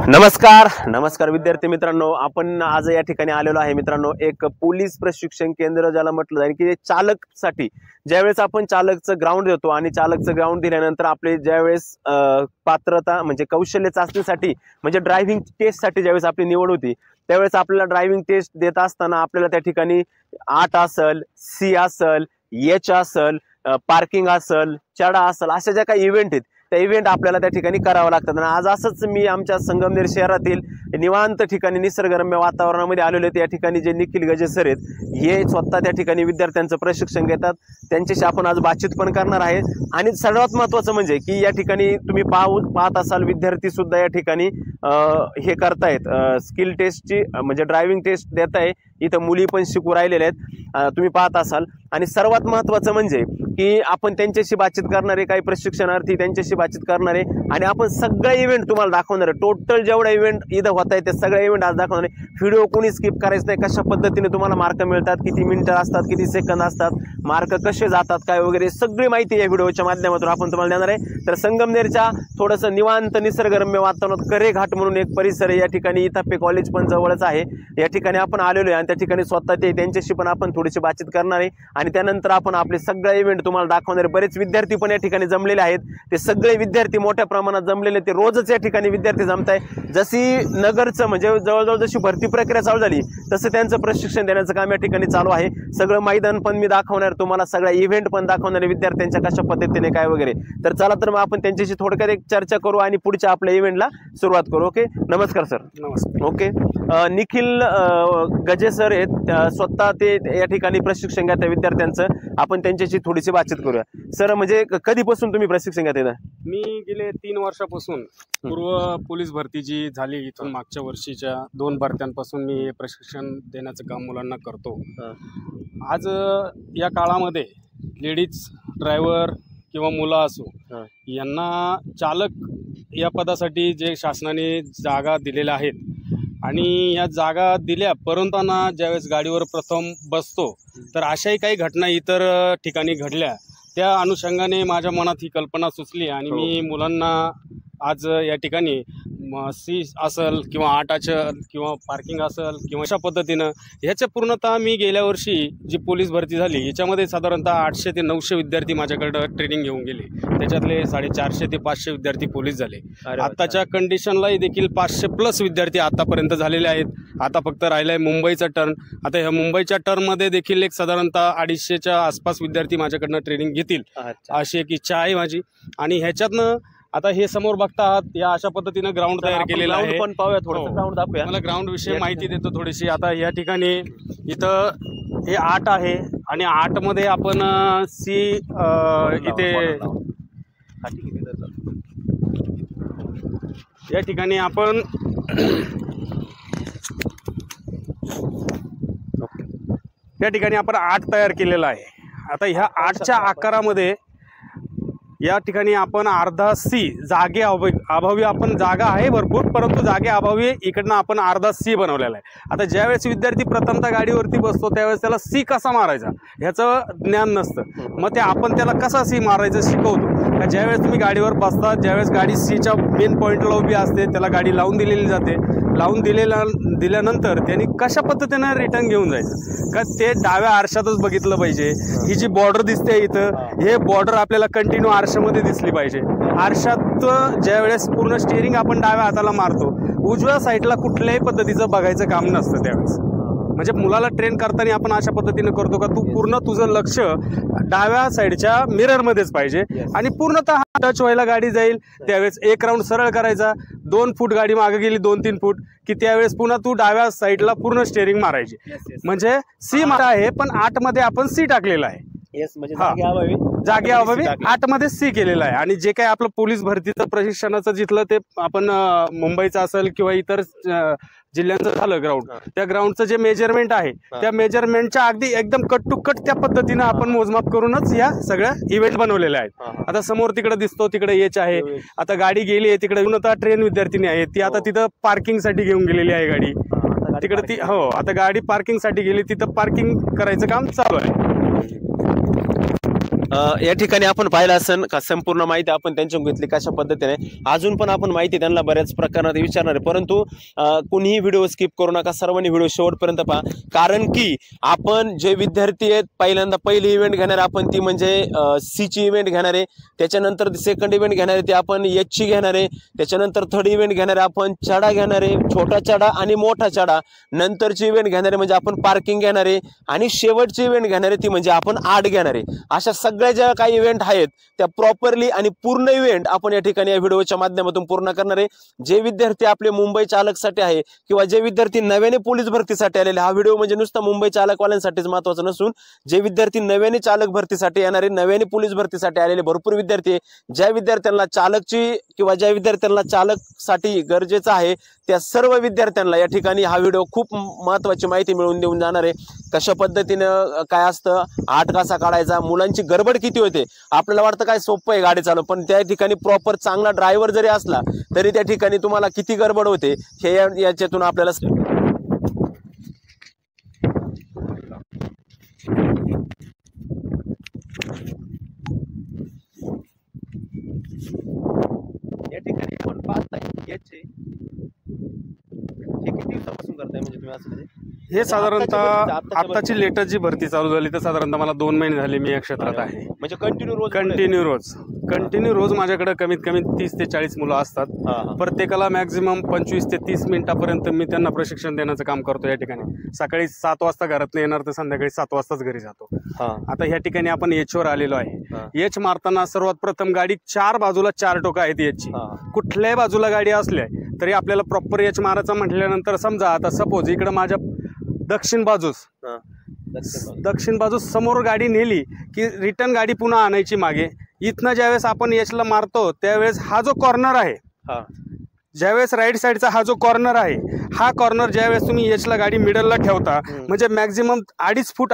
नमस्कार नमस्कार विद्यार्थी मित्रांनो, आपण आज या ठिकाणी आलेलो आहे मित्रांनो एक पोलीस प्रशिक्षण केंद्र ज्याला म्हटलं जाईल की चालकसाठी ज्यावेळेस आपण चालकचं ग्राउंड देतो आणि चालकचं ग्राउंड दिल्यानंतर आपले ज्यावेळेस पात्रता म्हणजे कौशल्य चाचणीसाठी म्हणजे ड्रायव्हिंग टेस्टसाठी ज्यावेळेस आपली निवड होती त्यावेळेस आपल्याला ड्रायव्हिंग टेस्ट देत असताना आपल्याला त्या ठिकाणी 8 असेल, सी असेल, एच असेल, पार्किंग असेल, चढा असेल, अशा ज्या काही इव्हेंट आहेत त्या इव्हेंट आपल्याला त्या ठिकाणी करावं लागतात। आणि आज असंच मी आमच्या संगमनेर शहरातील निवांत ठिकाणी निसर्गरम्य वातावरणामध्ये आलेले आहेत। या ठिकाणी जे निखिल गजे सर आहेत हे स्वतः त्या ठिकाणी विद्यार्थ्यांचं प्रशिक्षण घेतात, त्यांच्याशी आपण आज बातचीत पण करणार आहे। आणि सर्वात महत्त्वाचं म्हणजे की या ठिकाणी तुम्ही पाहत असाल विद्यार्थी सुद्धा या ठिकाणी हे करतायत, स्किल टेस्टची म्हणजे ड्रायव्हिंग टेस्ट देत आहे, इथं मुली पण शिकू राहिलेल्या आहेत तुम्ही पाहत असाल। आणि सर्वात महत्त्वाचं म्हणजे की आपण त्यांच्याशी बातचीत करणारे, काही प्रशिक्षणार्थी त्यांच्याशी बातचीत करणारे आणि आपण सगळे इव्हेंट तुम्हाला दाखवणार आहे। टोटल जेवढा इव्हेंट इथं होत आहे ते सगळे इव्हेंट आज दाखवणार आहे। व्हिडिओ कोणी स्किप करायचं नाही, कशा पद्धतीने तुम्हाला मार्क मिळतात, किती मिनिटं असतात, किती सेकंद असतात, मार्क कसे जातात काय वगैरे सगळी माहिती या व्हिडिओच्या माध्यमातून आपण तुम्हाला देणार आहे। तर संगमनेरच्या थोडंसं निवांत निसर्गरम्य वातावरणात करेघाट म्हणून एक परिसर आहे, या ठिकाणी इथापे कॉलेज पण जवळच आहे, या ठिकाणी आपण आलेलो आहे आणि त्या ठिकाणी स्वतः त्यांच्याशी पण आपण थोडीशी बातचीत करणार आहे आणि त्यानंतर आपण आपले सगळे इव्हेंट तुम्हाला दाखवणार। बरेच विद्यार्थी पण या ठिकाणी जमलेले आहेत, ते सगळे विद्यार्थी मोठ्या प्रमाणात जमलेले, ते रोजच या ठिकाणी विद्यार्थी जमत आहे। जशी नगरचं म्हणजे जवळजवळ जशी भरती प्रक्रिया चालू झाली तसं त्यांचं प्रशिक्षण देण्याचं काम या ठिकाणी चालू आहे। सगळं मैदान पण मी दाखवणार तुम्हाला, सगळ्या इव्हेंट पण दाखवणार विद्यार्थ्यांच्या कशा पद्धतीने काय वगैरे। तर चला तर मग आपण त्यांच्याशी थोडक्यात एक चर्चा करू आणि पुढच्या आपल्या इव्हेंटला सुरुवात करू। ओके, नमस्कार सर। नमस्कार। ओके, निखिल गजे सर आहेत, स्वतः ते या ठिकाणी प्रशिक्षण घेतात विद्यार्थ्यांचं, आपण त्यांच्याशी थोडीशी बातचीत करूया। सर म्हणजे कधीपासून तुम्ही प्रशिक्षण घेता? मी गेले 3 वर्षापासून पूर्व पोलीस भरती जी झाली इथून मागच्या वर्षीच्या 2 भरत्यांपासून मी प्रशिक्षण देण्याचं काम मुलांना करतो। आज या काळामध्ये लेडीज ड्रायव्हर किंवा मुलं असो यांना चालक या पदासाठी जे शासनाने जागा दिलेल्या आहेत आणि या जागा दिल्या परंतु ज्यावेळेस गाडीवर प्रथम बसतो तर अशाही काही घटना इतर ठिकाणी घडल्या, त्या अनुषंगाने माझ्या मनात ही कल्पना सुचली आणि मी मुलांना आज या ठिकाणी सी असेल किंवा 8 असेल किंवा पार्किंग असेल किंवा अशा पद्धतीनं ह्याच्या पूर्णतः मी गेल्या वर्षी जी पोलीस भरती झाली याच्यामध्ये साधारणतः 800 ते 900 विद्यार्थी माझ्याकडं ट्रेनिंग घेऊन गेले, त्याच्यातले 450 ते 500 विद्यार्थी पोलीस झाले। आत्ताच्या कंडिशनलाही देखील 500+ विद्यार्थी आतापर्यंत झालेले आहेत। आता फक्त राहिलाय मुंबईचा टर्न। आता ह्या मुंबईच्या टर्नमध्ये देखील एक साधारणतः 250च्या आसपास विद्यार्थी माझ्याकडनं ट्रेनिंग घेतील अशी एक इच्छा आहे माझी। आणि ह्याच्यातनं आता हे समोर बघता आहात या अशा पद्धतीनं ग्राउंड तयार केलेलं आहे। पण पाहूया थोडंसं ग्राउंड दाखवूया, मला ग्राउंड विषयी माहिती देतो थोडीशी। आता या ठिकाणी इथं हे 8 आहे आणि 8 मध्ये आपण सी इथे या ठिकाणी आपण या ठिकाणी आपण 8 तयार केलेला आहे। आता ह्या 8च्या आकारामध्ये या ठिकाणी आपण अर्धा सी जागे अभावी आपण जागा आहे भरपूर परंतु जागे अभावी इकडनं आपण अर्धा सी बनवलेला आहे। आता ज्यावेळेस विद्यार्थी प्रथमतः गाडीवरती बसतो त्यावेळेस त्याला सी कसा मारायचा ह्याचं ज्ञान नसतं, मग ते आपण त्याला कसा सी मारायचं शिकवतो। का ज्यावेळेस तुम्ही गाडीवर बसता ज्यावेळेस गाडी सीच्या मेन पॉईंटला उभी असते त्याला गाडी लावून दिलेली जाते, लावून दिल्यानंतर त्यांनी कशा पद्धतीनं रिटर्न घेऊन जायचं का ते डाव्या आरशातच बघितलं पाहिजे। ही जी बॉर्डर दिसते इथं हे बॉर्डर आपल्याला कंटिन्यू आरशामध्ये दिसली पाहिजे। आरशात ज्यावेळेस पूर्ण स्टिअरिंग आपण डाव्या हाताला मारतो उजव्या साईडला कुठल्याही पद्धतीचं बघायचं काम नसतं त्यावेळेस। म्हणजे मुलाला ट्रेन करताना आपण अशा पद्धतीने करतो का तू पूर्ण तुझं लक्ष डाव्या साईडच्या मिररमध्येच पाहिजे आणि पूर्णतः टच व्हायला गाडी जाईल त्यावेळेस 1 राऊंड सरळ करायचा, 2 फूट गाडी मागे गेली 2-3 फूट की त्यावेळेस पुन्हा तू डाव्या साईडला पूर्ण स्टिअरिंग मारायची। म्हणजे सी मारा आहे पण 8 मध्ये आपण सी टाकलेला आहे। जागे अभावी 8 मध्ये सी केलेला आहे। आणि जे काही आपलं पोलीस भरतीचं प्रशिक्षणाचं जिथलं ते आपण मुंबईचं असेल किंवा इतर जिल्ह्यांचं झालं ग्राउंड, त्या ग्राउंडचं जे मेजरमेंट आहे त्या मेजरमेंटच्या अगदी एकदम कट टू कट त्या पद्धतीनं आपण मोजमाप करूनच या सगळ्या इव्हेंट बनवलेल्या आहेत। आता समोर तिकडे दिसतो तिकडे एच आहे, आता गाडी गेली आहे तिकडे उन्नता ट्रेन विद्यार्थिनी आहे ती आता तिथं पार्किंगसाठी घेऊन गेलेली आहे गाडी तिकडे ती आता गाडी पार्किंगसाठी गेली तिथं पार्किंग करायचं काम चालू आहे। या ठिकाणी आपण पाहिलं असेल का संपूर्ण माहिती आपण त्यांच्याकडून घेतली कशा पद्धतीने. अजून पण आपण माहिती त्यांना बऱ्याच प्रकारात विचारणार आहे, परंतु कुणीही व्हिडिओ स्किप करू नका, सर्वांनी व्हिडिओ शेवटपर्यंत पहा. कारण की आपण जे विद्यार्थी आहेत पहिल्यांदा पहिली इव्हेंट घेणार आपण ती म्हणजे सी ची इव्हेंट घेणार आहे, त्याच्यानंतर सेकंड इव्हेंट घेणार आहे ती आपण एच ची घेणार आहे, त्याच्यानंतर थर्ड इव्हेंट घेणार आहे आपण चढा घेणार आहे, छोटा चढा आणि मोठा चढा, नंतरची इव्हेंट घेणार आहे म्हणजे आपण पार्किंग घेणार आहे, आणि शेवटची इव्हेंट घेणार आहे ती म्हणजे आपण आड घेणार आहे. अशा सगळ्या ज्या काही इव्हेंट आहेत त्या प्रॉपरली आणि पूर्ण इव्हेंट आपण या ठिकाणी या व्हिडिओच्या माध्यमातून पूर्ण करणार आहे. जे विद्यार्थी आपले मुंबई चालकसाठी आहे किंवा जे विद्यार्थी नव्याने पोलीस भरतीसाठी आलेले, हा व्हिडिओ म्हणजे नुसता मुंबई चालकवाल्यांसाठीच महत्त्वाचा नसून जे विद्यार्थी नव्याने चालक भरतीसाठी येणारे, नव्याने पोलीस भरतीसाठी आलेले भरपूर विद्यार्थी आहे, ज्या विद्यार्थ्यांना चालकची किंवा ज्या विद्यार्थ्यांना चालकसाठी गरजेचं आहे त्या सर्व विद्यार्थ्यांना या ठिकाणी हा व्हिडिओ खूप महत्त्वाची माहिती मिळवून देऊन जाणार आहे. कशा पद्धतीनं काय असतं, आठ कसा काढायचा, मुलांची गडबड किती होते. आपल्याला वाटतं काय सोपं आहे गाडी चालव, पण त्या ठिकाणी प्रॉपर चांगला ड्रायव्हर जरी असला तरी त्या ठिकाणी तुम्हाला किती गडबड होते हे याच्यातून आपल्याला या ठिकाणी आपण पाहताय याचे हे किती दिवसापासून करताय म्हणजे तुम्ही असं म्हणजे हे साधारणतः आताची लेटेस्ट जी भरती चालू झाली तर साधारणतः मला 2 महिने झाले मी या क्षेत्रात आहे. म्हणजे कंटिन्यू रोज माझ्याकडे कमीत कमी 30 ते 40 मुलं असतात. प्रत्येकाला मॅक्झिमम 25 ते 30 मिनिटापर्यंत मी त्यांना प्रशिक्षण देण्याचं काम करतो. या ठिकाणी सकाळी 7 वाजता घरातून येणार तर संध्याकाळी 7 वाजताच घरी जातो. आता ह्या ठिकाणी आपण एच वर आलेलो आहे. एच मारताना सर्वात प्रथम गाडी 4 बाजूला 4 टोका आहेत एचची. कुठल्याही बाजूला गाडी असल्या तरी आपल्याला प्रॉपर एच मारायचा म्हटल्यानंतर समजा आता सपोज इकडे माझ्या दक्षिण बाजूस समोर गाडी नेली की रिटर्न गाडी पुन्हा आणायची मागे. इथनं ज्यावेळेस आपण एचला मारतो त्यावेळेस हा जो कॉर्नर आहे, ज्यावेळेस राईट साईडचा हा जो कॉर्नर आहे, हा कॉर्नर ज्यावेळेस तुम्ही एचला गाडी मिडलला ठेवता म्हणजे मॅक्झिमम 2.5 फूट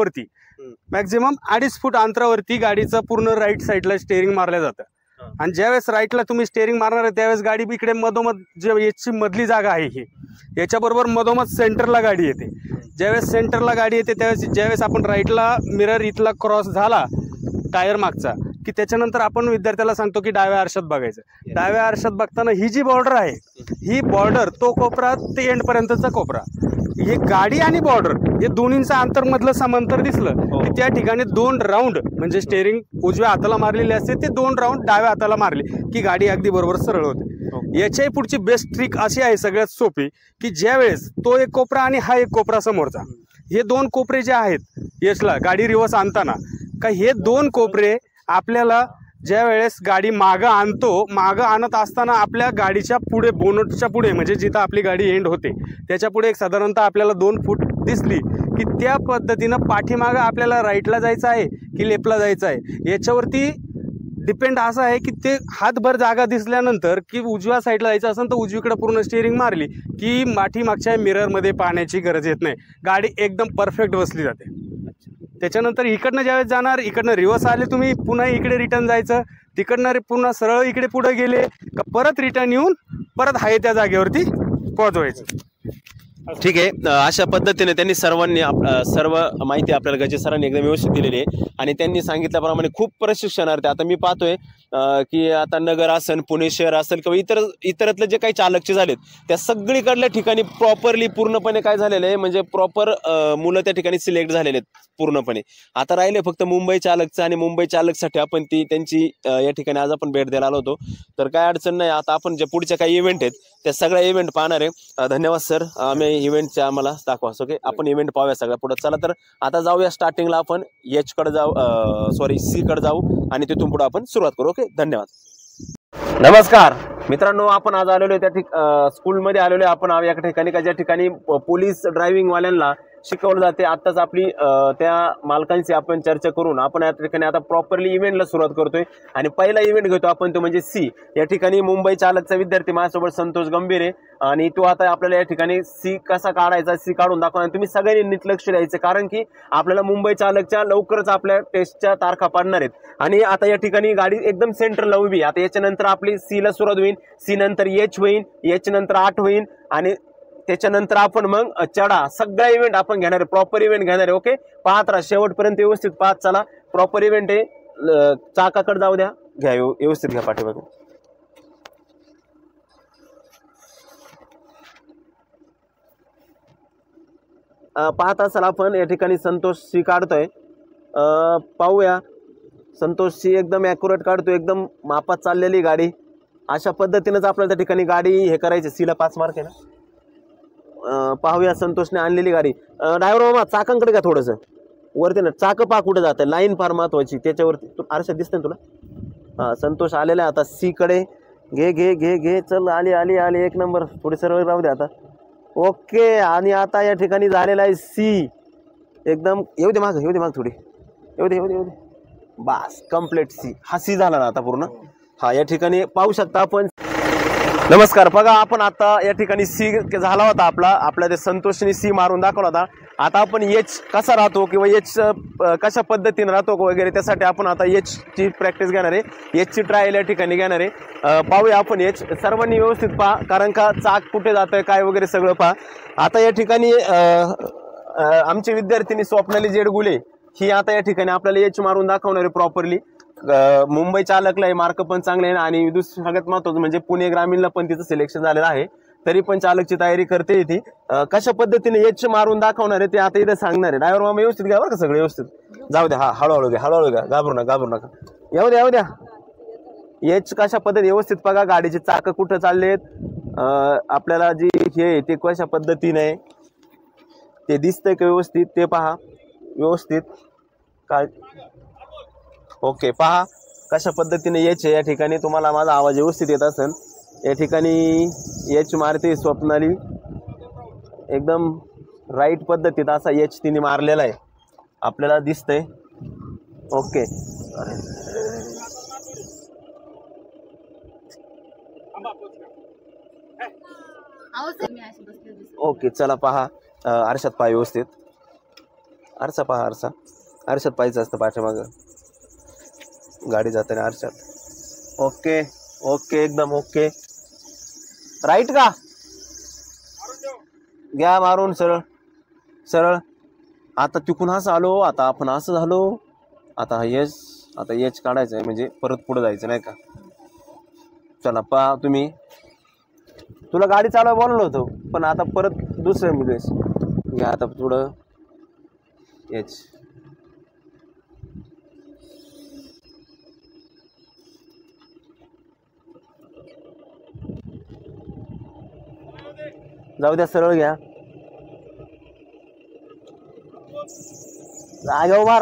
अंतरावरती गाडीचं पूर्ण राईट साईडला स्टेअरिंग मारलं जातं. आणि ज्यावेळेस राईटला तुम्ही स्टेअरिंग मारणार आहे त्यावेळेस गाडी इकडे मधोमध जे एचची मधली जागा आहे ही याच्याबरोबर मधोमध सेंटरला गाडी येते. ज्यावेळेस सेंटरला गाडी येते त्यावेळेस ज्यावेळेस आपण राईटला मिरर इथला क्रॉस झाला टायर मागचा की त्याच्यानंतर आपण विद्यार्थ्याला सांगतो की डाव्या आरशात बघायचं. डाव्या आरशात बघताना ही जी बॉर्डर आहे ही बॉर्डर तो कोपरा ते एंडपर्यंतचा कोपरा, ही गाडी आणि बॉर्डर हे दोन्हींचं अंतरमधलं समांतर दिसलं की त्या ठिकाणी 2 राऊंड म्हणजे स्टेअरिंग उजव्या हाताला मारलेले असते ते 2 राऊंड डाव्या हाताला मारले की गाडी अगदी बरोबर सरळ होते. याच्याही पुढची बेस्ट ट्रिक अशी आहे सगळ्यात सोपी की ज्यावेळेस तो एक कोपरा आणि हा एक कोपरा समोरचा, हे 2 कोपरे जे आहेत एचला गाडी रिव्हर्स आणताना का हे 2 कोपरे आपल्याला ज्या वेळेस गाडी मागं आणत असताना आपल्या गाडीच्या पुढे बोनटच्या पुढे म्हणजे जिथं आपली गाडी एंड होते त्याच्या पुढे एक साधारणतः आपल्याला 2 फूट दिसली की त्या पद्धतीनं पाठीमागं आपल्याला राईटला जायचं आहे की लेफ्टला जायचं आहे याच्यावरती डिपेंड असं आहे की ते हातभर जागा दिसल्यानंतर की उजव्या साईडला जायचं असेल तर उजवीकडे पूर्ण स्टेअरिंग मारली की पाठीमागच्या मिररमध्ये पाहण्याची गरज येत नाही, गाडी एकदम परफेक्ट बसली जाते. त्याच्यानंतर इकडनं ज्यावेळेस जाणार इकडनं रिव्हर्स आले तुम्ही पुन्हा इकडे रिटर्न जायचं, तिकडनं पुन्हा सरळ इकडे पुढे गेले का परत रिटर्न येऊन परत आहे त्या जागेवरती पोहोचवायचं. ठीक आहे. अशा पद्धतीने त्यांनी सर्वांनी सर्व माहिती आपल्याला गजे सरांनी एकदम व्यवस्थित दिलेली आहे आणि त्यांनी सांगितल्याप्रमाणे खूप प्रशिक्षणार्थी आता मी पाहतोय की आता नगर असेल, पुणे शहर असेल किंवा इतरतले जे काही चालकचे झालेत त्या सगळीकडल्या ठिकाणी प्रॉपरली पूर्णपणे काय झालेलं आहे म्हणजे प्रॉपर मुलं त्या ठिकाणी सिलेक्ट झालेले आहेत पूर्णपणे. आता राहिले फक्त मुंबई चालकचं आणि मुंबई चालकसाठी आपण त्यांची या ठिकाणी आज आपण भेट द्यायला आलो होतो. तर काय अडचण नाही. आता आपण जे पुढच्या काही इव्हेंट आहेत त्या सगळ्या इव्हेंट पाहणार आहे. धन्यवाद सर. आम्ही इव्हेंटच्या आम्हाला दाखवा. ओके, आपण इव्हेंट पाहूया सगळ्या पुढे. चला तर आता जाऊया स्टार्टिंगला आपण एच कडे जाऊ, सी कडे जाऊ आणि तिथून पुढे आपण सुरुवात करू. ओके, धन्यवाद. नमस्कार मित्रांनो, आपण आज आलेलो आहे त्या स्कूलमध्ये आलेलो आहे आपण या ठिकाणी ज्या ठिकाणी पोलीस ड्रायव्हिंग वाल्यांना शिकवलं जाते. आत्ताच आपली त्या मालकांशी आपण चर्चा करून आपण या ठिकाणी आता प्रॉपरली इव्हेंटला सुरुवात करतोय आणि पहिला इव्हेंट घेतो आपण तो म्हणजे सी. या ठिकाणी मुंबई चालकचा विद्यार्थी माझ्यासोबत संतोष गंभीर आहे आणि तो आता आपल्याला या ठिकाणी सी कसा काढायचा सी काढून दाखवा. आणि तुम्ही सगळ्यांनी नीट लक्ष द्यायचं कारण की आपल्याला मुंबई चालकच्या लवकरच आपल्या टेस्टच्या तारखा पाडणार आहेत आणि आता या ठिकाणी गाडी एकदम सेंटरला उभी. आता याच्यानंतर आपली सी ला सुरुवात होईल, सी नंतर एच होईल, एच नंतर 8 होईल आणि त्याच्यानंतर आपण मग चढा. सगळा इव्हेंट आपण घेणार आहे, प्रॉपर इव्हेंट घेणार आहे. ओके, पाहत राहा शेवटपर्यंत व्यवस्थित पाहत चला. प्रॉपर इव्हेंट आहे चाकाकडे जाऊ द्या, घ्या व्यवस्थित घ्या पाठीमागे. पाहत असाल आपण या ठिकाणी संतोष सी काढतोय. पाहूया, संतोष सी एकदम ॲक्युरेट काढतोय, एकदम मापात चाललेली गाडी. अशा पद्धतीनेच आपल्याला त्या ठिकाणी गाडी हे करायची. सीला 5 मार्क आहे ना. पाहूया संतोषने आणलेली गाडी. ड्रायव्हर मामा चाकांकडे घ्या थोडंसं वरती ना, चाक पा कुठे जात आहे, लाईन फार महत्वाची त्याच्यावरती. आरशात दिसते तुला. हां, संतोष आलेला आहे आता सी कडे. घे घे घे घे, चल आली आली आली, एक नंबर. थोडी सरळ राहू दे आता. ओके, आणि आता या ठिकाणी झालेला आहे सी. एकदम येऊ दे माग, येऊ दे माग थोडी, येऊ दे येऊ दे येऊ दे. बास, कम्प्लीट सी. हा सी झाला ना आता पूर्ण. हा, या ठिकाणी पाहू शकता आपण. नमस्कार. बघा, आपण आता या ठिकाणी सी झाला होता आपल्या ते संतोषने सी मारून दाखवला होता. आता आपण एच कसा राहतो किंवा एच कशा पद्धतीने राहतो वगैरे, त्यासाठी आपण आता एच ची प्रॅक्टिस घेणार आहे. एच ची ट्रायल या ठिकाणी घेणार आहे. पाहूया आपण एच. सर्वांनी व्यवस्थित पहा, कारण का चाक कुठे जातंय काय वगैरे सगळं पहा. आता या ठिकाणी आमची विद्यार्थिनी स्वप्नाली जेडगुले ही आता या ठिकाणी आपल्याला एच मारून दाखवणार आहे प्रॉपरली. मुंबई चालकला मार्क पण चांगले आहे आणि सगळ्यात महत्त्वाचं म्हणजे पुणे ग्रामीणला पण तिचं सिलेक्शन झालेलं आहे. तरी पण चालकची तयारी करते ती. कशा पद्धतीने एच मारून दाखवणार आहे ते आता इथे सांगणार आहे. ड्रायव्हर मामा व्यवस्थित घ्या बरं का, सगळं व्यवस्थित जाऊ द्या. हा, हळूहळू घ्या, हळूहळू घ्या, घाबरू नका. येऊ द्या येऊ द्या. एच कशा पद्धती व्यवस्थित बघा, गाडीचे चाक कुठं चाललेत, आपल्याला जी हे ते कशा पद्धतीने ते दिसतंय का व्यवस्थित ते पहा व्यवस्थित. काय ओके, पहा कशा पद्धतीने एच या ठिकाणी. तुम्हाला माझा आवाज व्यवस्थित येत असेल. या ठिकाणी एच मारते स्वप्नाली, एकदम राईट पद्धतीत असा एच तिने मारलेला आहे आपल्याला दिसतंय. ओके, ओके, चला पहा. आरशात पहा व्यवस्थित. आरसा पहा, आरशात पाहायचं असतं पाठीमागं गाडी जाताना आरशात. ओके ओके, एकदम ओके. राईट का घ्या मारून सरळ सरळ. आता तिकून असं आलो, आता आपण असं झालो. आता आता एच काढायचं आहे म्हणजे परत पुढे जायचं नाही का. चला पहा तुम्ही, तुला गाडी चालवायला बोललो होतो पण आता परत दुसऱ्या मुलीस घ्या. आता पुढं एच. जाऊ द्या, सरळ घ्या. जागा उभार.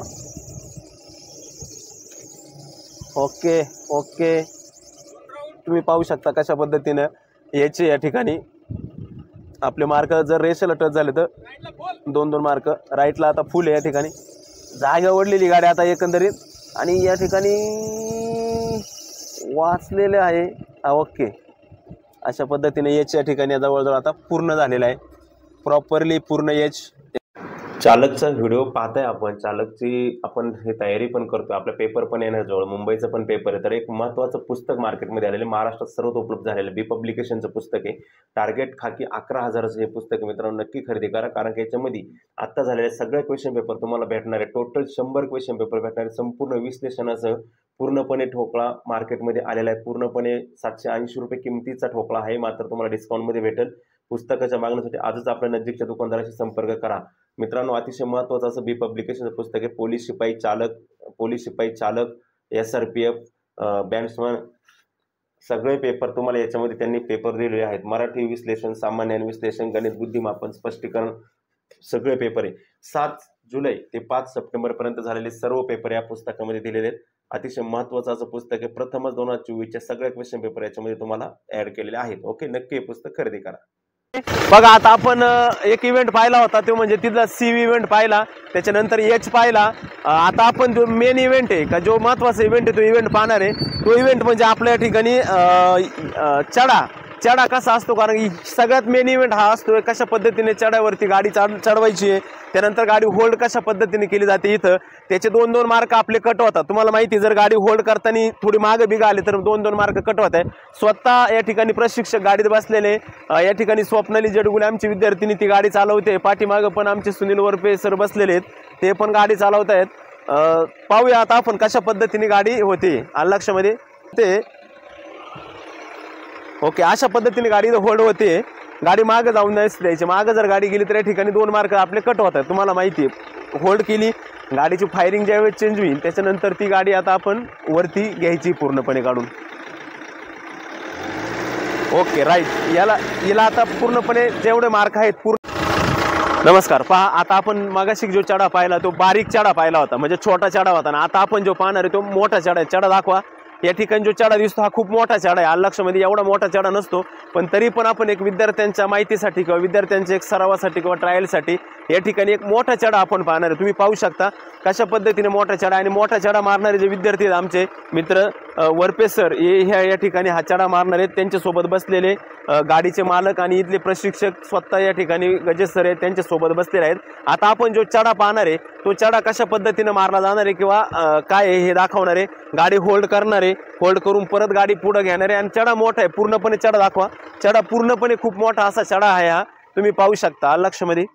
ओके ओके, तुम्ही पाहू शकता कशा पद्धतीनं याचे या ठिकाणी आपले मार्क जर रेषेला टच झाले तर 2-2 मार्क. राईटला आता फुल आहे या ठिकाणी. जागा ओढलेली गाडी आता एकंदरीत आणि या ठिकाणी वाचलेले आहे. ओके, अशा पद्धतीने एच या ठिकाणी जवळजवळ आता पूर्ण झालेला आहे, प्रॉपरली पूर्ण एच. चालकचा व्हिडिओ पाहताय आपण. चालकची आपण हे तयारी पण करतोय. आपला पेपर पण येणार जवळ, मुंबईचा पण पेपर आहे. तर एक महत्त्वाचं पुस्तक मार्केटमध्ये आलेलं, महाराष्ट्रात सर्वत्र उपलब्ध झालेलं बी पब्लिकेशनचं पुस्तक आहे. टार्गेट खाकी 11,000चं हे पुस्तक आहे मित्रांनो. नक्की खरेदी करा, कारण की याच्यामध्ये आत्ता झालेले सगळे क्वेश्चन पेपर तुम्हाला भेटणार आहे. टोटल 100 क्वेश्चन पेपर भेटणार आहे, संपूर्ण विश्लेषणासह. पूर्णपणे ठोकळा मार्केटमध्ये आलेला आहे. पूर्णपणे 780 रुपये किमतीचा ठोकळा आहे, मात्र तुम्हाला डिस्काउंटमध्ये भेटेल. पुस्तकाच्या मागणीसाठी आजच आपल्या नजीकच्या दुकानदाराशी संपर्क करा मित्रांनो. अतिशय महत्त्वाचं असं बी पब्लिकेशनचं पुस्तक आहे. पोलीस शिपाई चालक, SRPF, बँड्समन सगळे पेपर तुम्हाला याच्यामध्ये त्यांनी पेपर दिलेले आहेत. मराठी विश्लेषण, सामान्य विश्लेषण, गणित, बुद्धिमापन, स्पष्टीकरण सगळे पेपर आहे. 7 जुलै ते 5 सप्टेंबरपर्यंत झालेले सर्व पेपर या पुस्तकामध्ये दिलेले आहेत. अतिशय महत्त्वाचं असं पुस्तक आहे. प्रथमच 2024च्या सगळ्या क्वेश्चन पेपर याच्यामध्ये तुम्हाला ऍड केलेले आहेत. ओके, नक्की हे पुस्तक खरेदी करा. बघा, आता आपण एक इव्हेंट पाहिला होता, तो म्हणजे तिथला सी इव्हेंट पाहिला, त्याच्यानंतर एच पाहिला. आता आपण जो मेन इव्हेंट आहे का, जो महत्त्वाचा इव्हेंट आहे तो इव्हेंट पाहणार आहे. तो इव्हेंट म्हणजे आपल्या ठिकाणी चढा कसा असतो, कारण की सगळ्यात मेन इव्हेंट हा असतो कशा पद्धतीने चढावरती गाडी चढवायची आहे, त्यानंतर गाडी होल्ड कशा पद्धतीने केली जाते. इथं त्याचे 2-2 मार्क आपले कट होतात. तुम्हाला माहिती, जर गाडी होल्ड करताना थोडी मागे बिगा आले तर 2-2 मार्क कट होत आहे. स्वतः या ठिकाणी प्रशिक्षक गाडीत बसलेले, या ठिकाणी स्वप्नाली जेडगुले आमची विद्यार्थिनी ती गाडी चालवते. पाठीमागं पण आमचे सुनील वरपे सर बसलेले आहेत, ते पण गाडी चालवत आहेत. पाहूया आता आपण कशा पद्धतीने गाडी होती लक्षामध्ये ते. ओके, अशा पद्धतीने गाडी होल्ड होते. गाडी मागे जाऊन नाही द्यायची. मागे जर गाडी गेली तर या ठिकाणी 2 मार्क आपले कट होतात. तुम्हाला माहिती आहे, होल्ड केली गाडीची फायरिंग ज्यावेळेस चेंज होईल त्याच्यानंतर ती गाडी आता आपण वरती घ्यायची पूर्णपणे काढून. ओके राईट, याला आता पूर्णपणे जेवढे मार्क आहेत नमस्कार. पहा, आता आपण मागाशी जो चढा पाहिला तो बारीक चढा पाहिला होता, म्हणजे छोटा चढा होता ना. आता आपण जो पाहणार आहे तो मोठा चढा आहे. चढा दाखवा. या ठिकाणी जो चढा दिसतो हा खूप मोठा चढा आहे. लक्षामध्ये एवढा मोठा चढा नसतो, पण तरी पण आपण एक विद्यार्थ्यांच्या माहितीसाठी किंवा विद्यार्थ्यांच्या एक सरावासाठी किंवा ट्रायलसाठी या ठिकाणी एक मोठा चढा आपण पाहणार आहे. तुम्ही पाहू शकता कशा पद्धतीने मोठा चढा. आणि मोठा चढा मारणारे जे विद्यार्थी आहेत आमचे मित्र वरपे सर हे या ठिकाणी हा चढा मारणार आहेत. त्यांच्यासोबत बसलेले गाडीचे मालक आणि इथले प्रशिक्षक स्वतः या ठिकाणी गजेश सर आहेत, त्यांच्यासोबत बसलेले आहेत. आता आपण जो चढा पाहणार आहे तो चढा कशा पद्धतीने मारला जाणार आहे किंवा काय आहे हे दाखवणार आहे. गाडी होल्ड करणार आहे, होल्ड करून परत गाडी पुढे घेणार आहे. आणि चढा मोठा आहे, पूर्णपणे चढा दाखवा. चढा पूर्णपणे खूप मोठा असा चढा आहे हा, तुम्ही पाहू शकता. लक्षामध्ये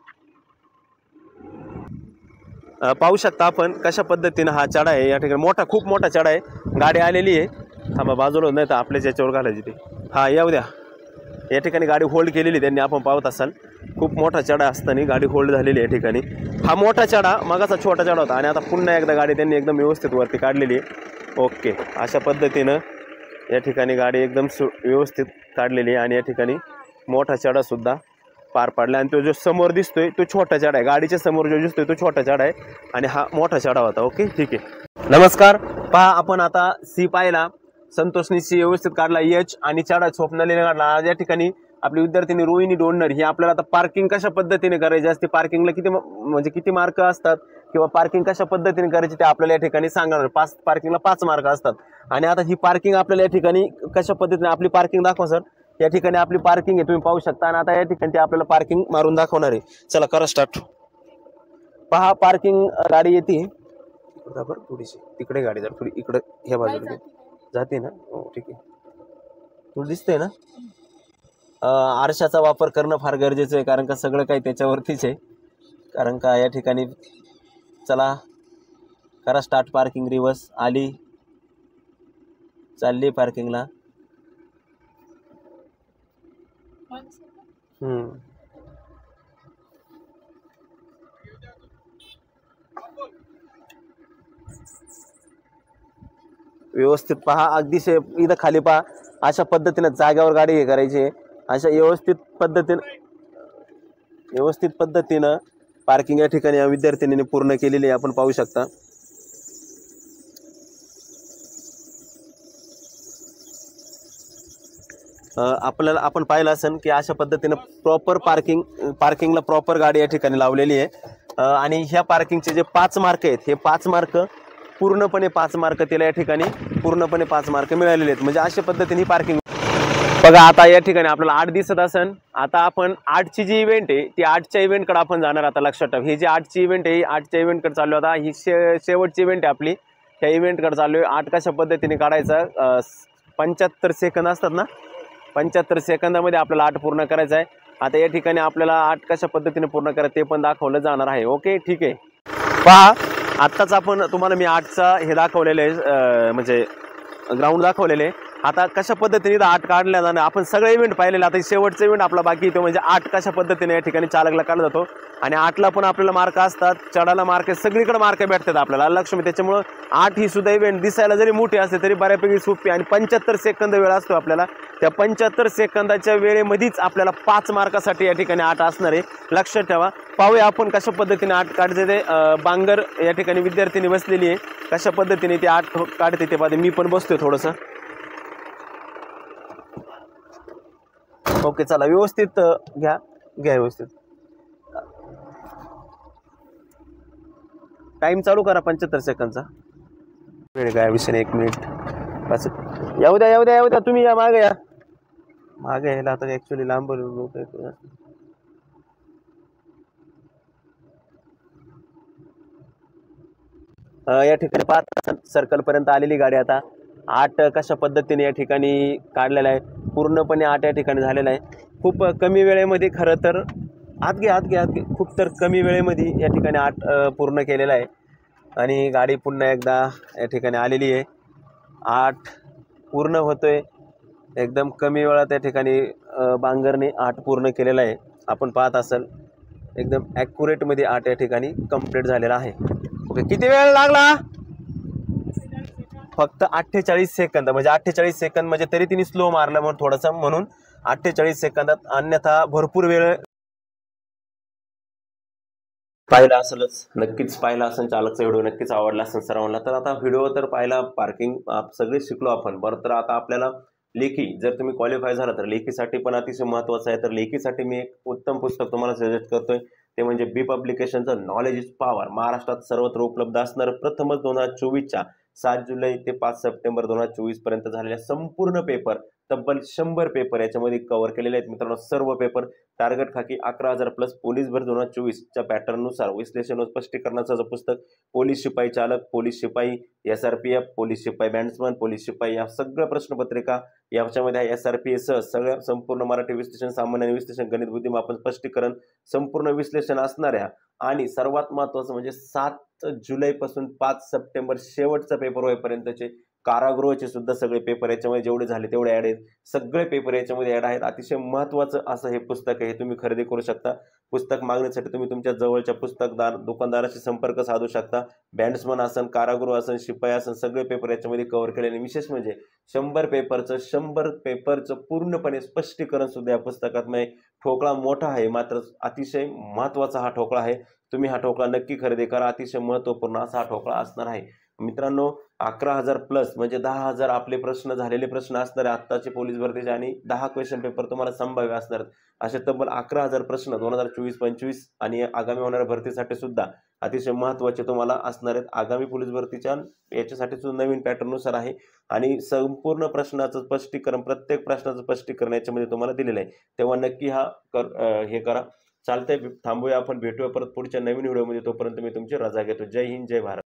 पाहू शकता आपण कशा पद्धतीने हा चढा आहे. या ठिकाणी मोठा, खूप मोठा चढा आहे. गाडी आलेली आहे. थांबा, बाजूला नाही तर आपल्याच याच्यावर घालायची ते. हा, येऊ द्या. या ठिकाणी गाडी होल्ड केलेली त्यांनी, आपण पाहत असाल. खूप मोठा चढा असताना गाडी होल्ड झालेली आहे. या ठिकाणी हा मोठा चढा, मगाचा छोटा चढा होता आणि आता पुन्हा एकदा गाडी त्यांनी एकदम व्यवस्थित वरती काढलेली आहे. ओके, अशा पद्धतीनं या ठिकाणी गाडी एकदम व्यवस्थित काढलेली आहे. आणि या ठिकाणी मोठा चढा सुद्धा पार पाडला. आणि तो जो समोर दिसतोय तो छोटा चढा आहे. गाडीच्या समोर जो दिसतोय तो छोटा चढा आहे आणि हा मोठा चढा होता. ओके, ठीक आहे. नमस्कार. पहा, आपण आता सी पाहिला, संतोषनी सी व्यवस्थित काढला, एच आणि चढा स्वप्नालीने काढला. आज या ठिकाणी आपली विद्यार्थिनी रोहिणी डोंडर ही आपल्याला आता पार्किंग कशा पद्धतीने करायची असते, पार्किंगला किती मार्क असतात किंवा पार्किंग कशा पद्धतीने करायची ते आपल्याला या ठिकाणी सांगणार. पार्किंगला 5 मार्क असतात. आणि आता ही पार्किंग आपल्याला या ठिकाणी कशा पद्धतीने, आपली पार्किंग दाखवा सर. या ठिकाणी आपली पार्किंग आहे, तुम्ही पाहू शकता. आणि आता या ठिकाणी ते आपल्याला पार्किंग मारून दाखवणार आहे. चला करा स्टार्ट. पहा, पार्किंग गाडी येते थोडीशी तिकडे, गाडी जर थोडी इकडे ह्या बाजूला जाते ना. हो, ठीक आहे. थोडं दिसतंय ना. आरशाचा वापर करणं फार गरजेचं आहे, कारण का सगळं काही त्याच्यावरतीच आहे. कारण का या ठिकाणी चला करा स्टार्ट. पार्किंग रिवर्स आली, चालली पार्किंगला. व्यवस्थित पहा, अगदी इथं खाली पहा. अशा पद्धतीने जाग्यावर गाडी हे करायची. अशा व्यवस्थित पद्धतीनं पार्किंग या ठिकाणी या विद्यार्थिनीने पूर्ण केलेली आहे, आपण पाहू शकता. आपण पाहिलं असेल की अशा पद्धतीनं प्रॉपर पार्किंगला प्रॉपर गाडी या ठिकाणी लावलेली आहे. आणि ह्या पार्किंगचे जे 5 मार्क आहेत, हे 5 मार्क पूर्णपणे 5 मार्क तिला या ठिकाणी पूर्णपणे 5 मार्क मिळालेले आहेत. म्हणजे अशा पद्धतीने पार्किंग बघा. आता या ठिकाणी आपल्याला 8 दिसत असेल. आता आपण 8ची जी इव्हेंट आहे ती 8च्या इव्हेंटकडे आपण जाणार. आता लक्षात ठेवा, ही जी 8ची इव्हेंट आहे 8च्या इव्हेंटकडे चालू. आता ही शेवटची इव्हेंट आहे आपली, ह्या इव्हेंटकडे चालू आहे. 8 कशा पद्धतीने काढायचा, 75 सेकंद असतात ना, 75 सेकंदामध्ये आपल्याला 8 पूर्ण करायचं आहे. आता या ठिकाणी आपल्याला 8 कशा पद्धतीने पूर्ण करायचं ते पण दाखवलं जाणार आहे. ओके, ठीक आहे. पहा, आत्ताच आपण तुम्हाला मी 8चा हे दाखवलेलं आहे, म्हणजे ग्राउंड दाखवलेले आहे. आता कशा पद्धतीने 8 काढल्या जाणार, आपण सगळे इव्हेंट पाहिलेले. आता शेवटचा इव्हेंट आपला बाकी येतो, म्हणजे 8 कशा पद्धतीने या ठिकाणी चालकला काढला जातो. आणि 8ला पण आपल्याला मार्क असतात, चढायला मार्क, सगळीकडे मार्क भेटतात आपल्याला. लक्ष्मी त्याच्यामुळं 8 ही सुद्धा इव्हेंट दिसायला जरी मोठी असते तरी बऱ्यापैकी सोपी. आणि 75 सेकंद वेळ असतो आपल्याला. त्या 75 सेकंदाच्या वेळेमध्येच आपल्याला 5 मार्कासाठी या ठिकाणी 8 असणार आहे. लक्षात ठेवा. पाहूया आपण कशा पद्धतीने 8 काढते ते. बांगर या ठिकाणी विद्यार्थिनी बसलेली आहे, कशा पद्धतीने ते 8 काढते ते पाहते. मी पण बसतोय थोडंसं. ओके, चला व्यवस्थित घ्या व्यवस्थित. टाइम चालू करा 75 सेकंदचा. वेळ काय विषय नाही, 1 मिनिट बस. येऊ द्या तुम्ही या मागे यायला. आता ऍक्च्युली लांब या ठिकाणी 5 सर्कल पर्यंत आलेली गाडी. आता 8 कशा पद्धतीने या ठिकाणी काढलेला आहे, पूर्णपणे 8 या ठिकाणी झालेला आहे. खूप कमी वेळेमध्ये, खरं तर आत घे खूप तर कमी वेळेमध्ये या ठिकाणी 8 पूर्ण केलेला आहे. आणि गाडी पुन्हा एकदा या ठिकाणी आलेली आहे. 8 पूर्ण होतोय. एकदम कमी वेळात या ठिकाणी बांगरने 8 पूर्ण केलेला आहे. आपण पाहत असाल एकदम ॲक्युरेट मध्ये 8 या ठिकाणी कंप्लीट झालेला आहे. ओके, किती वेळ लागला? फक्त 48 सेकंद. म्हणजे 48 सेकंद म्हणजे तरी तिने स्लो मारला म्हणून थोडासा, म्हणून 48 सेकंदात. अन्यथा भरपूर वेळ पाहिला असेलच, नक्कीच पाहिला असेल. चालकचा व्हिडिओ नक्कीच आवडला असेल सर्वांना. तर आता व्हिडिओ तर पाहिला, पार्किंग सगळे शिकलो आपण. बरं, तर आता आपल्याला लेखी, जर तुम्ही क्वालिफाय झाला तर लेखीसाठी पण अतिशय महत्त्वाचं आहे. तर लेखीसाठी मी एक उत्तम पुस्तक तुम्हाला सजेस्ट करतोय. ते म्हणजे बी पब्लिकेशनचं नॉलेज इज पॉवर. महाराष्ट्रात सर्वत्र उपलब्ध असणारं प्रथमच 2024च्या 7 जुलै ते 5 सप्टेंबर 2024 पर्यंत झालेल्या संपूर्ण पेपर, तब्बल 100 पेपर याच्यामध्ये कव्हर केलेले आहेत मित्रांनो. सर्व पेपर टार्गेट खाकी 11,000 प्लस पोलीस भर 2024च्या पॅटर्ननुसार विश्लेषण व स्पष्टीकरणाचं पुस्तक. पोलीस शिपाई चालक, पोलीस शिपाई SRPF, पोलीस शिपाई बँड्समन, पोलीस शिपाई या सगळ्या प्रश्नपत्रिका याच्यामध्ये आहे. SRPF सगळ्या संपूर्ण मराठी विश्लेषण, सामान्य विश्लेषण, गणित बुद्धिमापन, स्पष्टीकरण, संपूर्ण विश्लेषण असणाऱ्या आणि सर्वात महत्त्वाचं म्हणजे 7 जुलैपासून 5 सप्टेंबर शेवटचा पेपर होईपर्यंतचे कारागृहाचे सुद्धा सगळे पेपर याच्यामध्ये जेवढे झाले तेवढे ॲड आहेत. सगळे पेपर याच्यामध्ये ॲड आहेत. अतिशय महत्त्वाचं असं हे पुस्तक आहे. हे तुम्ही खरेदी करू शकता. पुस्तक मागण्यासाठी तुम्ही तुमच्या जवळच्या पुस्तकदार दुकानदाराशी संपर्क साधू शकता. बँड्समन असन, कारागृह असन, शिपाई असन, सगळे पेपर याच्यामध्ये कव्हर केले. आणि विशेष म्हणजे 100 पेपरचं पूर्णपणे स्पष्टीकरण सुद्धा या पुस्तकात म्हणजे ठोकळा मोठा आहे, मात्र अतिशय महत्त्वाचा हा ठोकळा आहे. तुम्ही हा ठोकळा नक्की खरेदी करा. अतिशय महत्त्वपूर्ण असा हा ठोकळा असणार आहे मित्रांनो. 11,000 प्लस म्हणजे 10,000 आपले प्रश्न, झालेले प्रश्न असणार आहे आत्ताचे पोलीस भरतीचे, आणि 10 क्वेश्चन पेपर तुम्हाला संभाव्य असणार. असे तब्बल 11,000 प्रश्न 2024-25 आणि आगामी होणाऱ्या भरतीसाठी सुद्धा अतिशय महत्त्वाचे तुम्हाला असणार आहेत. आगामी पोलीस भरतीच्या याच्यासाठी सुद्धा नवीन पॅटर्ननुसार आहे आणि संपूर्ण प्रश्नाचं स्पष्टीकरण, प्रत्येक प्रश्नाचं स्पष्टीकरण याच्यामध्ये तुम्हाला दिलेलं आहे. तेव्हा नक्की हे करा. चालतंय, थांबूया आपण, भेटूया परत पुढच्या नवीन व्हिडिओमध्ये. तोपर्यंत मी तुमची रजा घेतो. जय हिंद, जय भारत.